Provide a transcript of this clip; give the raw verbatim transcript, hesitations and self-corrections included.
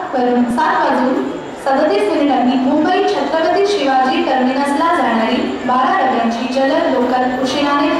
वरून सात वाजून सदतीस मिनिटांनी मुंबई छत्रपती शिवाजी टर्मिनसला जाणारी बारा डब्यांची जलद लोकल उशिराने